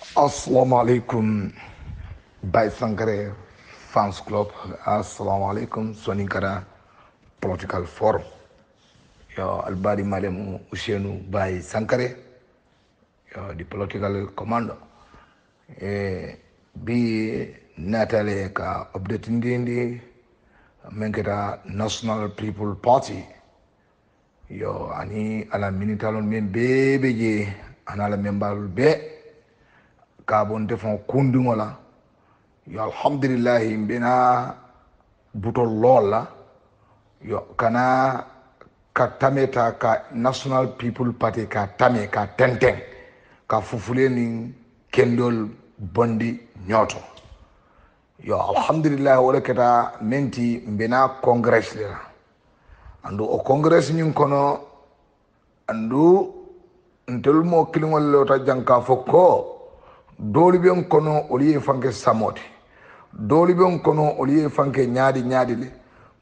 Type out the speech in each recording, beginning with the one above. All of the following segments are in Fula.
Assalamualaikum Bay Sankare Fans Club. Assalamualaikum Soninkara Political Forum. Yo Albadi Malemu Ushenu Bay Sankare. Yo di Political Commando. Bi Natale ka update ndi menketa National People Party. Yo ani ala minitalon men bebe je anala membalul be kabon defon kundungo la yo alhamdulillah mbina buto lola yo kana ka tameta ka National People Party ka tame ka tenten ka fufule ni kendol bondi nyoto yo alhamdulillah wala keta menti mbina congress la andu o congress nyun kono andu ntel mo kilingol lota janka fokko doli ben kono oliye fanke samoti doli ben kono oliye fanke nyaadi le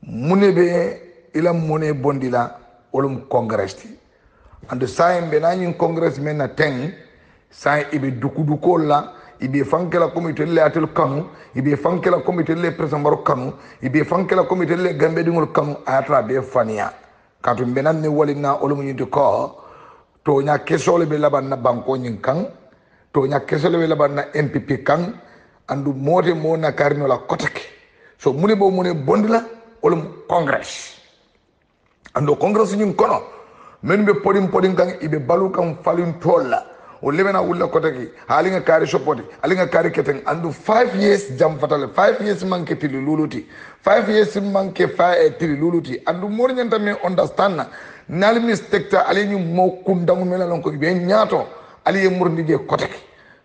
munebe ila mune bondila olum congress ti andu saim be nanyin congress men na ten sai ibe dukuduko la ibe fanke la comité le atel kanu ibe fanke la comité le président baro kanu ibe fanke la comité le gambe dingol kanu atra be fania katu benan ne walina olum yindi ko to nya kesole be laban na banko nyin kan to nya kesole be laban na MPP kan andu mote mo na karino la kotake so mune bo mune bondila olum congress ando congress nyin kono men be podin kan ibe balu kan falin tolla o lebena wulla kotaki halinga kari sopoti halinga kari keteng andu 5 years jam fatale 5 years manke tili luluti 5 years manke tili luluti andu mor nyanta me understand na nal mistake ta ali ñu mo kundangu mela lon ko be nyaato ali e murndi je kotaki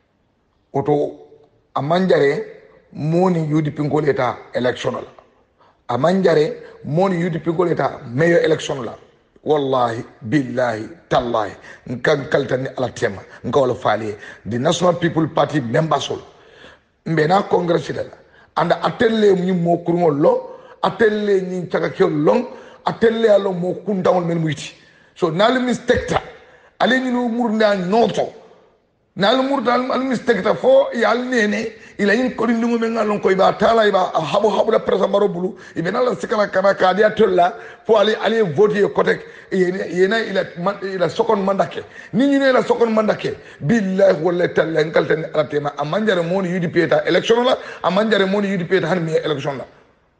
oto amanjare moni UDP ngoleta election la amanjare moni UDP ngoleta meyo election la wallahi billahi tallahi nkan kaltani ala tema nka wala fali the National People Party members all mbena congress la anda atelle ñu mo kurngol lo atelle ñi caga ke long atelle alo mo kundawol men muyti so nal mistake ta ale ñu murna noto nal murda al mistake ta fo yal nene ila ñin ko ndingo men ngalon ko iba tala iba habu da presa maro bulu ibena la sikala kana ka dia tolla fo ale voter kotek yena ila sokon mandake ni ñu ne la sokon mandake billahi wala talla ngalten alatema amanjare moni UDP ta election la amanjare moni UDP ta han mi election la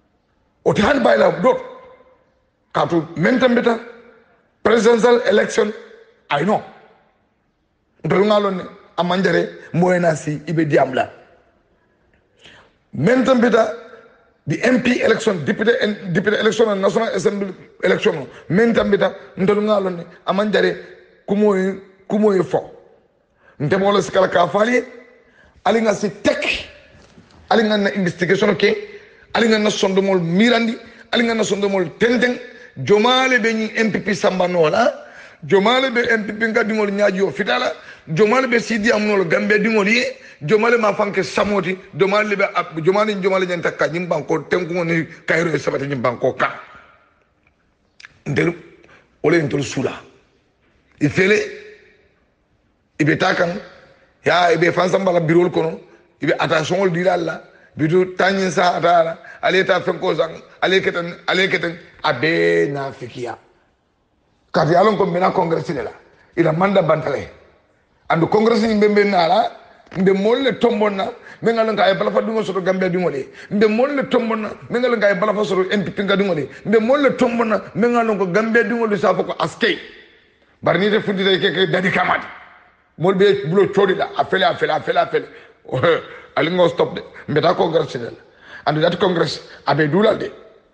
o tan bayla dot katu mentambita presidential election I know ndol ngalon ne amanjare moyena si ibe diamla mentambita the MP election deputy election and National Assembly election mentambita ndol ngalon ne amanjare kumoy fo ndemo la skala ka fali ali nga si tek ali nga na investigation ke ali nga na sondomol mirandi ali nga na sondomol tenteng jomale be ñi MPP sambanola jomale be MPP ngadingol ñaajo fitala jomale be sidi amnol gambe dingol yi jomale ma fanke samoti jomale be jomale ñanta ka ñim banko tenku ngoni kayro sabata ñim banko ka ndel ole entol sula ifele ibe takan ya ibe fansambala birol kono ibe attention ol dilalla bidu tanyin sa atala aleta fenko sang aleketen abe na fikia kati alon ko mena congress la ila manda bantale andu congress ni mbembe nala mbe molle tombonna me ngalon ka ay bala fa dungo soto gambe dingole mbe molle tombonna me ngalon ka ay bala fa soto MPP ngadingole mbe molle tombonna me ngalon ko gambe dingole sa fa ko askay barni de fundi de ke dadi kamati molbe bulo chodi da afele alingo stop de mbeta congress la andu that congress abe dulal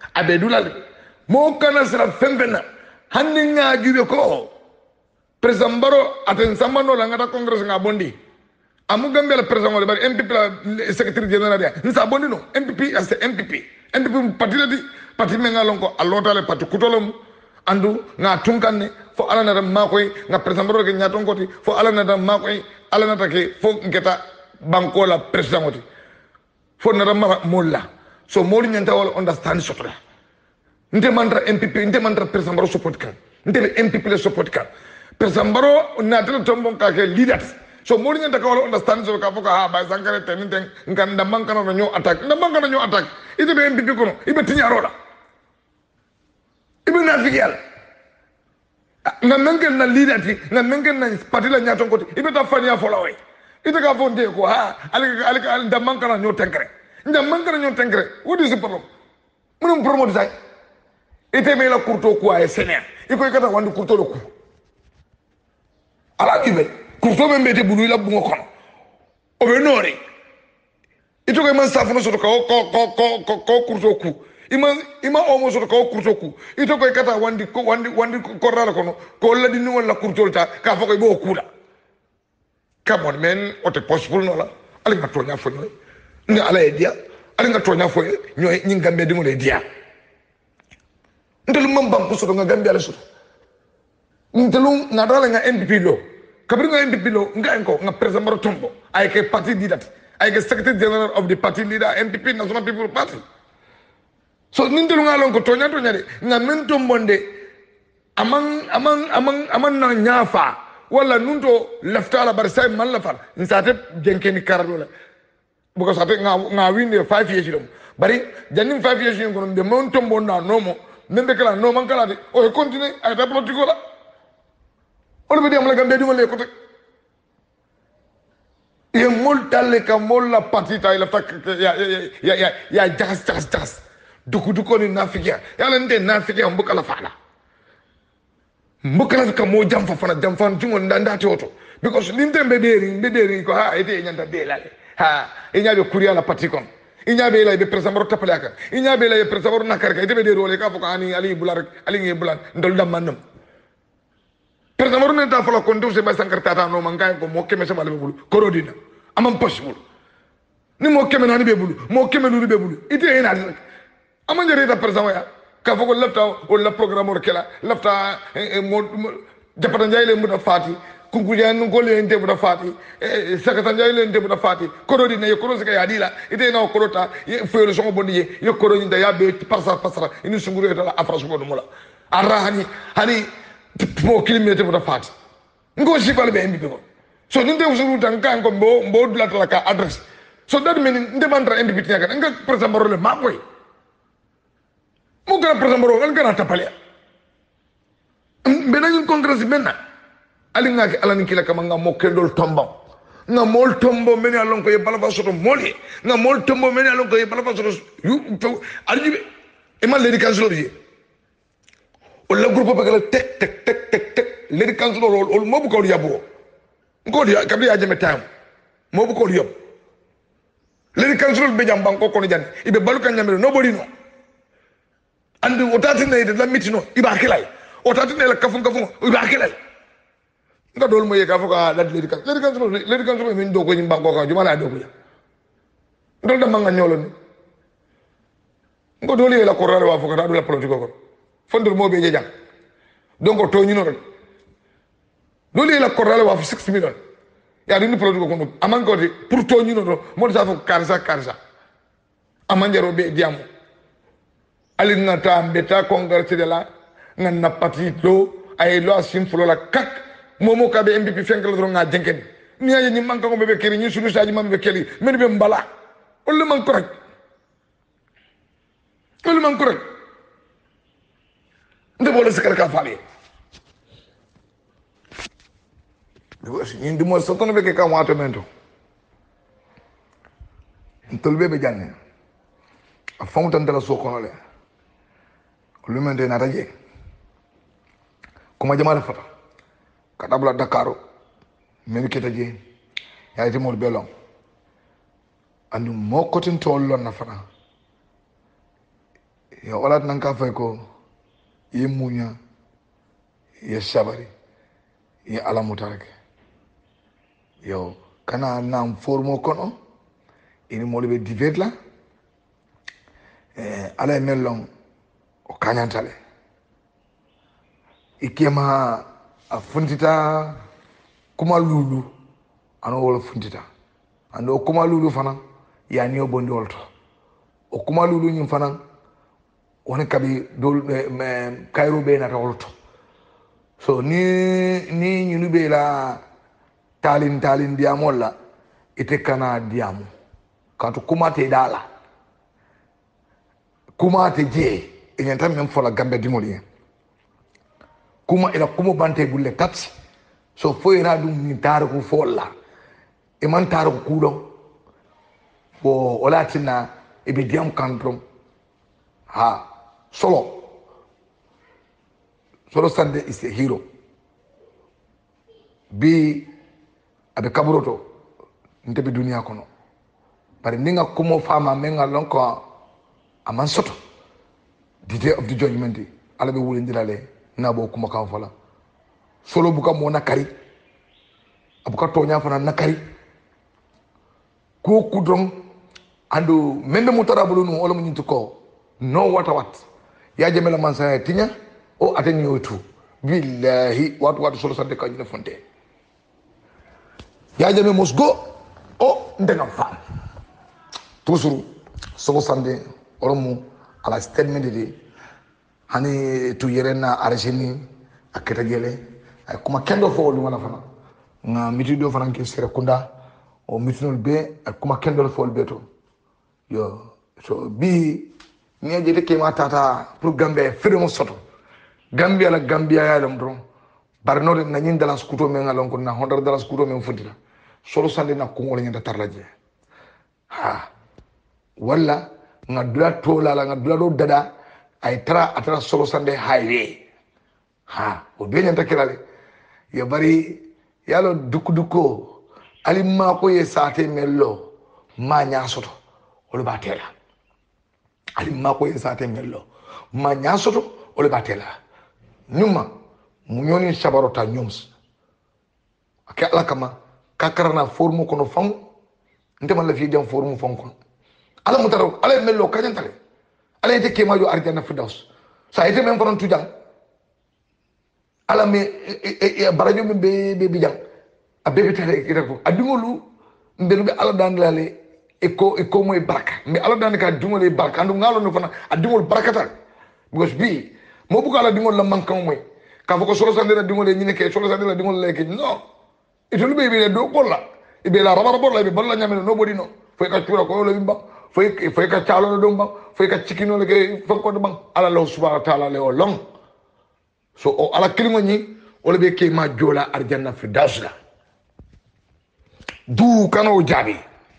mo kana sira fembena hanni nga gibe ko president baro aten sambano la ngata congress nga bondi amu gambe la president wala bari MPP la secretary general ya nsa bondi no MPP as MPP parti me nga lonko alota le parti kutolom andu nga tunkanne fo alana dam makoy nga president baro ke nyaton koti fo alana dam makoy alana take fo ngeta banko la president woti fo na dam molla so moli nyanta wala understand sotra nte mantra MPP nte mantra president baro support kan nte MPP le support kan president baro na tele tombon ka ke leaders so mori nyanta ka wala understand so ka foka ha bay sankare ten ten ngan ndamman kana no nyo attack ite be MPP kono ibe tiñarola ibe nafigial nga mengen na leader nga mengen na parti la nyaton koti ibe ta fania folaway ite ka fonde ko ha alika ndamman kana nyo tenkre what is the problem munum promote say ite me la kurto ko ay senior iko kata wandi kurto lo ku ala ibe kurto be mbete bulu la bungo kono o be nori ito ko man safuno so ko kurto ku ima omo so ko kurto ku ito ko kata wandi ko rala kono ko la di wala kurto ta ka fako bo kula come on men o te possible no la ali nga tonya fo no ni ala e dia ali nga tonya fo nyoy nyi gambe di mo le dia ndelu mambam ko so nga gambe ala so ndelu nga dala nga NPP lo kabri nga NPP lo nga enko nga president maro tombo ay ke parti leader ay ke secretary general of the party leader NPP National People Party so ndelu nga lon ko tonya de nga men tombonde amang na nyafa wala nunto leftala bar say man la far nsate jenkeni karado la buko sate nga win 5 years dum bari jannim 5 years ko de mon tombo na nomo nembe kala no man kala de o continue ay ta politiko la o be dem la gambe dum le ko tek e mol talle ka mol la partita ila tak ya jas duku ni nafikia yalla nde nafikia mbuka la fala mbukala ka mo jamfa fana jamfa jungo ndanda toto because linte bederi ko ha ite nyanda belale ha inyabe kuriya la patikon inyabe la be presamoro tapalaka inyabe la be presamoro nakarka ite bederi wala ka foko ani ali bular ali ngi bulan ndol dam manam presamoro ne ta fala kon dum se ba sankar tata no mangay ko mo keme sama le bulu korodina amam possible ni mo keme nani be bulu mo keme lu be bulu ite ina amanje ta presamoro ya ka foko lafta wala programme or kala lafta japata njayle mu da fati kunkujan ko le ente mu da fati sakata njayle ente mu da fati korodi ne koro se ya dila ite na korota ye fero so bondi ye korodi nda ya be pasara ini sunguru eta afra so bodu mula arahani hani mo kilometer mu da fati ngo si pale be mbi ko so ninde usuru tan kan ko mbo dula ka address so that mean nde bandra mbi tinya kan nga president le ma koy mo gara president ro ngal gara tapale benañu congrès menna ali ngaki alani kila kama nga mo kendol tombo nga mol tombo meni alon ko e balaba soto moli nga mol tombo meni alon ko e balaba soto alji e man lady councilor yi o la groupe bagala tek lady councilor ol mo bu ko yabo ngodi kabri ya jeme tam mo bu ko yob lady councilor be jam banko ko no jan ibe balu kan nyamere nobody no andi otati ne de la mitino iba kilay otati ne la kafun iba kilay nga dol mo ye ka foka la lady councilor min do ko nyim banko ka juma la do ko ya ndol da manga nyolo ni ngo doli la korale wa foka da la politiko ko fondur mo be je jang donc to nyino rek doli la korale wa 6 million ya dini politiko ko aman ko di pour to nyino do mo sa fo karsa amanjaro be diamo ali ngata mbeta congrès de la nganna patito ay lo asim fulo la kak momo ka be MPP fenkal do nga jenken ni ay ni manka ko be keri ni sunu saji mam be keli men be mbala o le man correct nde bole sekal ka fali ni ndimo sotono be ke ka wato mento ntolbe be janne a fontan de la sokono le lu mende na taje kuma jamal fata kadabla dakaro men keta je yaati mol belon andu mo kotin tollon na fana ya olat nan ka fay ko ye munya ye sabari ye ala mutarake yo kana nam formo kono ini mol be divert la ala melon o kanyantale ikema a funtita kuma lulu ano wala funtita ando kuma lulu fana ya ni obondi wolto o kuma lulu nyim fana woni kabi dol kayro be na wolto so ni nyunu be la talin diamo la ite kana diamo kanto kuma te dala kuma te je e nyanta men fola gambe dimoli kuma ila kuma bante bulle tati so fo ina dum ni taraku folla e man taraku kudo bo olatina e be diam kantrom ha solo Sande is a hero bi abe kaburoto ntebi dunia kono bari ninga kumo fama menga lonko aman soto the day of the judgment ala be wulindilale na bo kuma kan fala solo buka mo nakari abuka tonya fana nakari ko kudron andu membe mutara bulu no wala munyintu ko no what ya jamela mansa tinya o ateni yotu billahi wat solo sande kanyina fonte ya jame mosgo o ndena fam toujours solo sande oromu ala statement de hani tu yerena arjeni aketa gele ay kuma kendo fo lu wala fana nga mitido fana ke sere kunda o mitinol be ay kuma kendo fo beto yo so bi ni ajete ke matata pour gambe firmo soto Gambia ya dum don barno de na nyinda la skuto men ngalon ko na $100 skuto men fundira solo sande na ko ngol nyanda tarlaje ha walla nga dula tola la nga dula do dada ay atara solo sande highway ha o be nyanda kelale ya bari yalo dukuduko ali ma ko ye sate mello ma nya soto o ba tela ali ma ko ye sate mello ma nya soto o ba tela nyuma munyoni sabarota nyums ake ala kama kakarana formu kono fam ndema la fi jam formu fam kono ala mutaro ala mello kanyantale ala ite kema jo arjana firdaus sa ite men faron tujang ala me barajo me be jang abebe tale ite ko adumolu mbelu be ala dandale eko moy baraka me ala dan ka dumole baraka andu ngalo no fana adumol barakata because bi mo buka la dingol la mankan moy ka foko solo sande la dingol ni ke solo sande la dingol le ke no itulu be be do bolla ibe la rabara bolla be bolla nyame no bodi no fo ka tura ko le bimba fo ka chalo do bang fo ka chikino le ke fo do bang ala Allah subhanahu wa ta'ala le o long so o ala kilimo ni o le be ke ma jola arjanna fi dasla du kano jabi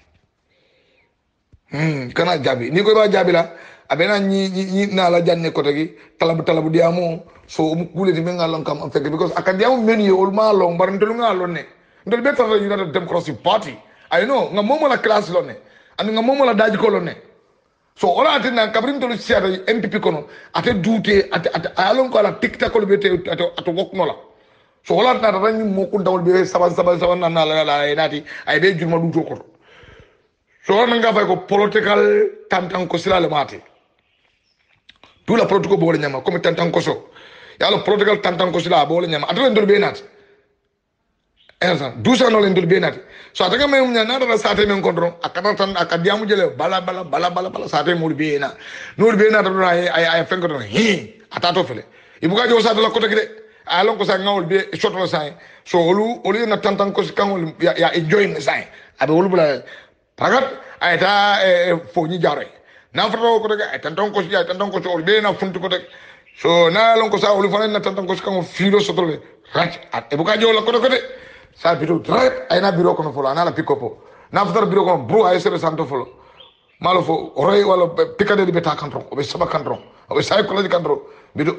kana jabi ni ko ba jabi la abena ni na la janne ko tagi talabu diamo so mu kule di mengal kam am fekk because akadiamo meni ol ma long bar ndelu ngalo ne ndel be tara united democracy party I know nga momo la class lo ne and nga momo la daji ko lo ne so ola atina kabrim to siata MPP kono ate dute ate alon ko la tiktak ko be te ato wok no la so ola na tan mo ko dawol be saban na la nati ay be jurma du to ko so na nga fay ko political tantan ko sila le mate tout la protocole bo nyama comme tantan ko so ya lo protocole tantan ko sila bo nyama atale ndol be nat ensa douza no len ndol be nat so ataka me nya na da sate men kontro akata tan akadiamu jele bala sate mo be na no be na do ay fen ko don hi atato fele ibuga jo sate la ko tagi de alon ko sa ngawol be shot la sai so olu na tantan ko kan ya enjoy ne sai abe wolu bula pagat ayta fo ni jare na fro ko daga tanton ko ya tanton ko ol be na funtu ko daga so na lon ko sa ol fa na tanton ko kan filo so tole rach e bu ka jola ko de sa biro direct ay na biro ko no folo na la pikopo na ftar biro ko bro ay sere santo folo malo fo roy wala pikade de beta kantron o be saba kantron o be say ko la kantron bidu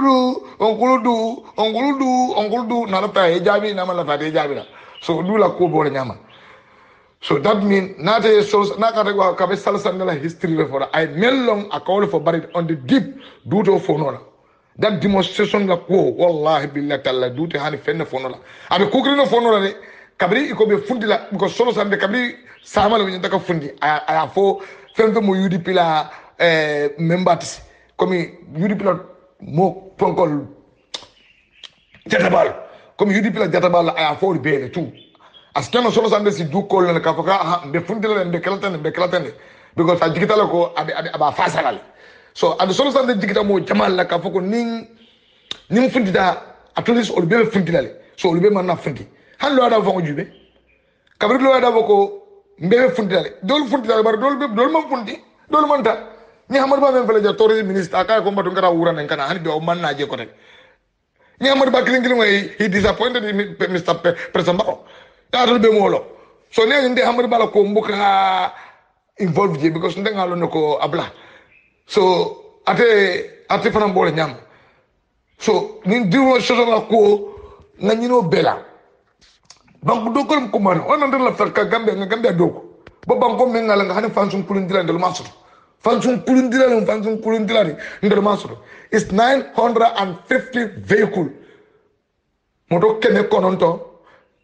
onguldu na la pa e jabi na ma la fa de jabi la so du la ko bo nyama. So that means not a source, not a cabesal history for I melong a call for buried on the deep due to Fonola. That demonstration like whoa, wallahi billah talla due to Hani Fenna Fonola. I be cooking of Fonola, Cabri, it could be fundila because Solos and the Cabri Samal when you take a fundi. I have four Fentomo Udipila members coming Udipila more Ponkol Jatabal. Come Udipila Jatabal, I have four bail too. Askano solo sande si du kol na ka faka be fundile be kalaten because a digitala ko aba fasala so and solo sande digita mo jamal la ka fako ning fundida at least ol be fundilale so ol be man na fundi han lo ada fongo jube kabri lo ada boko mbebe funtale dol funtale bar dol man funti dol man ta ni hamar ba men fele ja tourism minister aka ko mbatu ngara wura nen kana han be o man na je ko tek ni hamar ba kilin way he disappointed in Mr. President Bako ya dol be molo so ne nde hamar ba la ko mbuka involved je because nde ngalo nako abla so ate fana mbole nyam so ni diwo soso la ko nganyino bela banku dokol ko man on ndar la farka gambe doko bo banko men ngala nga hanin fansun kulun dilande lo masoro fansun kulun dilande ndar masoro is 950 vehicle moto kene kononto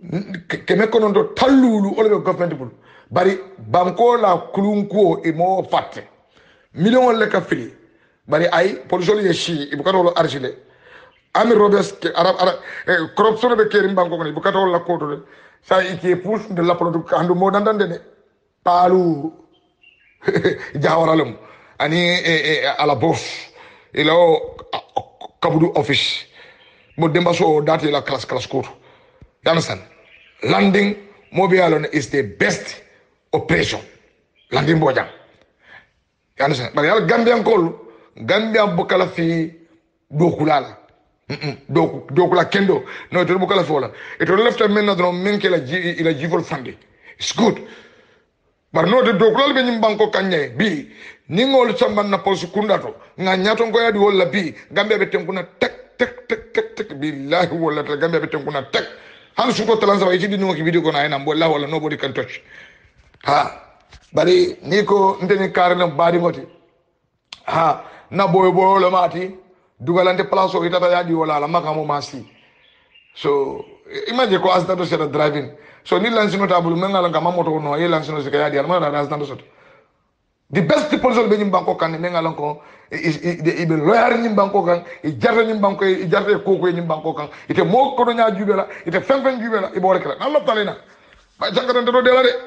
tallulu ole government bul bari banko la kulun ko e mo fatte million le ka fili bari ay policier ye shi ibukato lo argile ami robes ke arab corruption be kerim banko ko ibukato la ko to sa iki pousse de la polo andu mo dandande de palu jawaralum ani ala boss ilo kabudu office mo demba so date la class court you understand landing mobialon is the best operation landing bojang you understand but yalla gambian bokala fi dokulala dokula kendo no to bokala fola e to left men na do men ke la jivol fande it's good but no de dokula be nyim banko kanye bi ni ngol samban na posu kundato nga nyato ngoya di wala bi gambia be tenkuna tek billahi wala ta gambia be tenkuna tek han su ko talanza wa yidi no ki video ko na ina bolla wala nobody can touch ha bari niko ndeni karna bari ngoti ha na boy lo mati dugalante place o itata yadi wala la makamo masi so imagine ko asda do sera driving so ni lansino tabulu mengala ngama moto no ye lansino se yadi alma da asda do sot the best people be nyim banko kan mengala ko ibe loyar nyim banko kan e jarta nyim banko e jarta ko nyim banko kan ite mo ko do nya jubela ite fen jubela e bore kala na lo talena ba jangata do de la de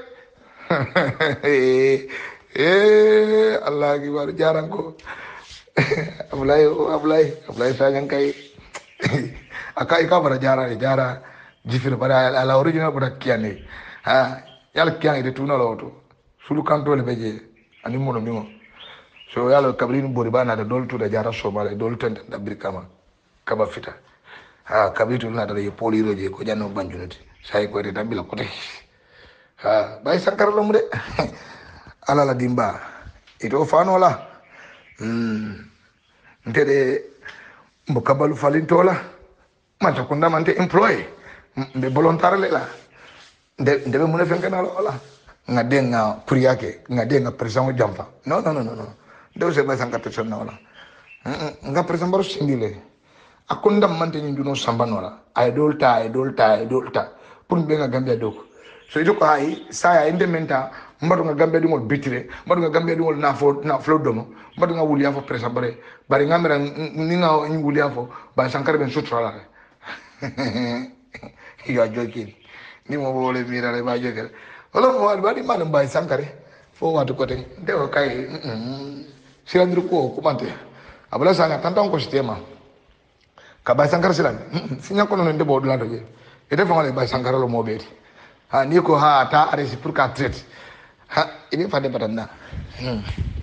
Allah ki war jaran ko Abulai sayang kai akai ka bara jara jifir bara ala original bara kiane ha yal kiane de tuna loto sulu kanto le beje ani mono mimo so yalo kabrin bori bana da doltu da jara so mala doltu da birkama kaba fita ha kabitu na da poli roje ko janno banjunuti sai ko de tambila ko te ha bay sankar lo mu de ala la dimba ito fano la ntede mbukabalu falintola mata kunda mante employee be volontaire le la ndebe mune fenkana la ngadenga kuriyake ngadenga president jamfa no ndew se ba sankata sonna wala nga president baro sindile akunda mante ni duno sambanola ay dolta pour be nga gambia doko so ito ko hay saya inde menta mbadu nga gambia dingol bitire mbadu nga gambia dingol na flo domo mbadu nga wulia fo presa bari ngamera ni nga wulia fo ba sankar ben sutrala you are joking ni mo wole mira le ba jokel wala mo bari man ba sankare fo watu ko te de kay silandru ko kumante abala sanga tantan ko sistema ka ba sankar silan sinya ko non de bo dula to je ete fo ngale ba sankar lo mo beti ha ni ko ha ta aresi pour ka traite ha ini fade batanda